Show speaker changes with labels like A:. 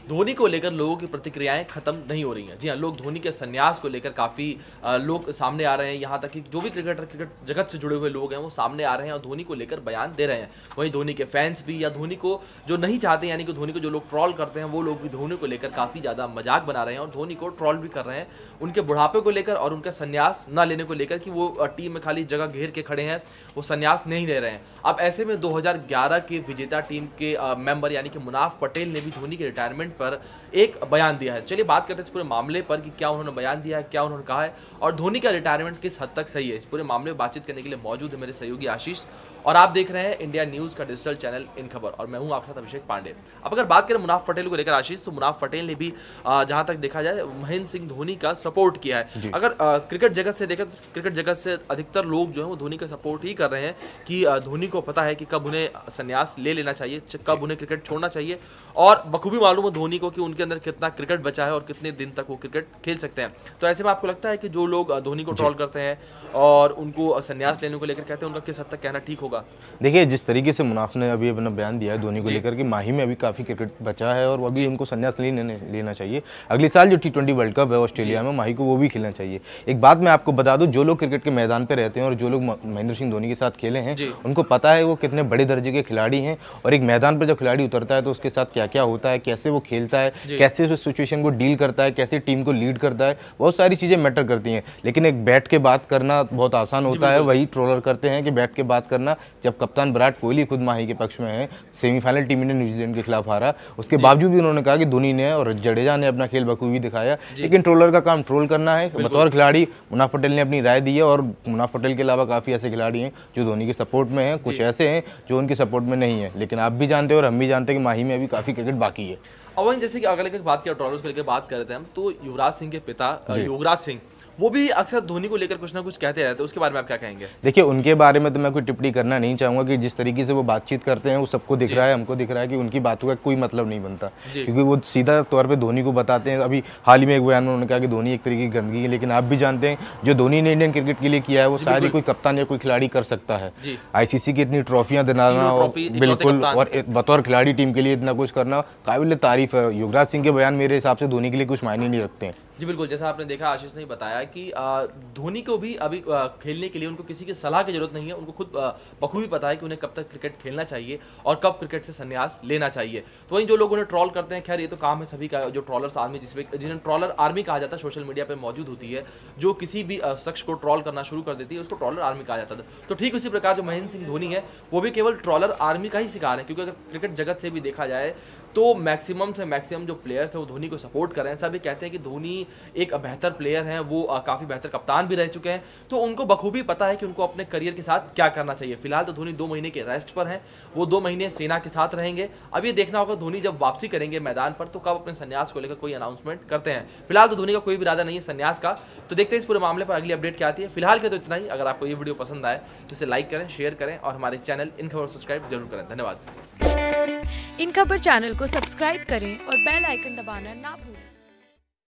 A: धोनी को लेकर लोगों की प्रतिक्रियाएं खत्म नहीं हो रही हैं। जी हाँ, लोग धोनी के संन्यास को लेकर काफ़ी लोग सामने आ रहे हैं। यहाँ तक कि जो भी क्रिकेट जगत से जुड़े हुए लोग हैं वो सामने आ रहे हैं और धोनी को लेकर बयान दे रहे हैं। वहीं धोनी के फैंस भी, या धोनी को जो नहीं चाहते, यानी कि धोनी को जो लोग ट्रॉल करते हैं, वो लोग भी धोनी को लेकर काफ़ी ज़्यादा मजाक बना रहे हैं और धोनी को ट्रॉल भी कर रहे हैं उनके बुढ़ापे को लेकर और उनका संन्यास न लेने को लेकर, कि वो टीम में खाली जगह घेर के खड़े हैं, वो संन्यास नहीं ले रहे हैं। अब ऐसे में 2011 के विजेता टीम के मेंबर यानी कि मुनाफ पटेल ने भी धोनी के रिटायरमेंट पर एक बयान दिया है। चलिए बात करते हैं इस पूरे मामले पर कि क्या उन्होंने बयान दिया है, क्या उन्होंने कहा है और धोनी का रिटायरमेंट किस हद तक सही है। इस पूरे मामले में बातचीत करने के लिए मौजूद है मेरे सहयोगी आशीष, और आप देख रहे हैं इंडिया न्यूज का डिजिटल चैनल इन खबर, और मैं हूं आपके साथ अभिषेक पांडे। अब अगर बात करें मुनाफ पटेल को लेकर आशीष, तो मुनाफ पटेल ने भी जहां तक देखा जाए महेंद्र सिंह धोनी का सपोर्ट किया है। अगर क्रिकेट जगत से देखें तो क्रिकेट जगत से अधिकतर लोग जो है वो धोनी का सपोर्ट ही कर रहे हैं कि धोनी को पता है कि कब उन्हें संन्यास ले लेना चाहिए, कब उन्हें क्रिकेट छोड़ना चाहिए, और बखूबी मालूम है धोनी को कि उनके अंदर कितना क्रिकेट बचा है और कितने दिन तक वो क्रिकेट खेल सकते हैं। तो ऐसे में आपको लगता है कि जो लोग धोनी को ट्रॉल करते हैं और उनको संन्यास लेने को लेकर कहते हैं, उनका किस हद तक कहना ठीक होगा?
B: देखिए, जिस तरीके से मुनाफ ने अभी अपना बयान दिया है धोनी को लेकर कि माही में अभी काफ़ी क्रिकेट बचा है और वो अभी उनको संन्यास लेना चाहिए। अगले साल जो T20 वर्ल्ड कप है ऑस्ट्रेलिया में, माही को वो भी खेलना चाहिए। एक बात मैं आपको बता दूं, जो लोग क्रिकेट के मैदान पर रहते हैं और जो लोग महेंद्र सिंह धोनी के साथ खेले हैं, उनको पता है वो कितने बड़े दर्जे के खिलाड़ी हैं, और एक मैदान पर जब खिलाड़ी उतरता है तो उसके साथ क्या क्या होता है, कैसे वो खेलता है, कैसे उस सिचुएशन को डील करता है, कैसे टीम को लीड करता है, बहुत सारी चीज़ें मैटर करती हैं। लेकिन एक बैठ के बात करना बहुत आसान होता है, वही ट्रोलर करते हैं कि बैठ के बात करना। जब कप्तान विराट कोहली खुद माही के पक्ष में है, सेमीफाइनल टीम इंडिया न्यूजीलैंड के खिलाफ हारा, उसके बावजूद भी उन्होंने कहा कि धोनी ने और जडेजा ने अपना खेल बखूबी दिखाया। लेकिन ट्रोलर का काम ट्रोल करना है। बतौर खिलाड़ी मुनाफ पटेल ने अपनी राय दी है, और मुनाफ पटेल के अलावा काफ़ी ऐसे खिलाड़ी हैं जो धोनी के सपोर्ट में हैं, कुछ ऐसे हैं जो उनके सपोर्ट में नहीं है। लेकिन आप भी जानते हैं और हम भी जानते हैं कि माही में अभी काफ़ी क्रिकेट बाकी है।
A: और वहीं जैसे कि अगर लेकर बात किया ट्रॉलर्स को लेकर बात कर रहे थे हम, तो युवराज सिंह के पिता योगराज सिंह वो भी अक्सर धोनी को लेकर कुछ ना कुछ कहते रहते हैं, उसके बारे में आप क्या कहेंगे?
B: देखिए, उनके बारे में तो मैं कोई टिप्पणी करना नहीं चाहूँगा कि जिस तरीके से वो बातचीत करते हैं वो सबको दिख रहा है, हमको दिख रहा है कि उनकी बातों का कोई मतलब नहीं बनता, क्योंकि वो सीधा तौर पे धोनी को बताते हैं। अभी हाल ही में एक बयान में उन्होंने कहा कि धोनी एक तरीके की गंदगी है, लेकिन आप भी जानते हैं जो धोनी ने इंडियन क्रिकेट के लिए किया है वो शायद ही कोई कप्तान या कोई खिलाड़ी कर सकता है। ICC की इतनी ट्रॉफियां दिलाना, बिल्कुल, और बतौर खिलाड़ी टीम के लिए इतना कुछ करना काबिल तारीफ है। युवराज सिंह के बयान मेरे हिसाब से धोनी के लिए कुछ मायने नहीं रखते हैं।
A: जी बिल्कुल, जैसा आपने देखा आशीष ने बताया कि धोनी को भी अभी खेलने के लिए उनको किसी की सलाह की जरूरत नहीं है। उनको खुद बखूबी पता है कि उन्हें कब तक क्रिकेट खेलना चाहिए और कब क्रिकेट से संन्यास लेना चाहिए। तो वहीं जो लोग उन्हें ट्रॉल करते हैं, खैर ये तो काम है सभी का, जो ट्रॉलर्स आर्मी जिन्हें ट्रॉलर आर्मी कहा जाता है, सोशल मीडिया पर मौजूद होती है, जो किसी भी शख्स को ट्रॉल करना शुरू कर देती है, उसको ट्रॉलर आर्मी कहा जाता था। तो ठीक उसी प्रकार जो महेंद्र सिंह धोनी है वो भी केवल ट्रॉलर आर्मी का ही शिकार है, क्योंकि अगर क्रिकेट जगत से भी देखा जाए तो मैक्सिमम से मैक्सिमम जो प्लेयर्स हैं वो धोनी को सपोर्ट कर रहे हैं। सभी कहते हैं कि धोनी एक बेहतर प्लेयर हैं, वो काफ़ी बेहतर कप्तान भी रह चुके हैं, तो उनको बखूबी पता है कि उनको अपने करियर के साथ क्या करना चाहिए। फिलहाल तो धोनी 2 महीने के रेस्ट पर हैं, वो 2 महीने सेना के साथ रहेंगे। अब ये देखना होगा धोनी जब वापसी करेंगे मैदान पर तो कब अपने संन्यास को लेकर कोई अनाउंसमेंट करते हैं। फिलहाल तो धोनी का कोई भी इरादा नहीं है संन्यास का, तो देखते हैं इस पूरे मामले पर अगली अपडेट क्या आती है। फिलहाल के तो इतना ही। अगर आपको ये वीडियो पसंद आए तो इसे लाइक करें, शेयर करें और हमारे चैनल इन खबर सब्सक्राइब जरूर करें। धन्यवाद।
C: इन खबर चैनल को सब्सक्राइब करें और बेल आइकन दबाना ना भूलें।